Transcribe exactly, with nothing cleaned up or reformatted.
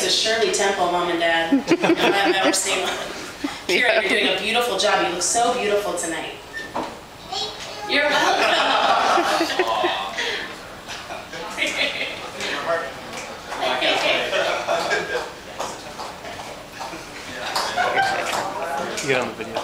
a Shirley Temple, Mom and Dad. I've never seen one. Ciara, you're doing a beautiful job. You look so beautiful tonight. You're welcome. You get on the video.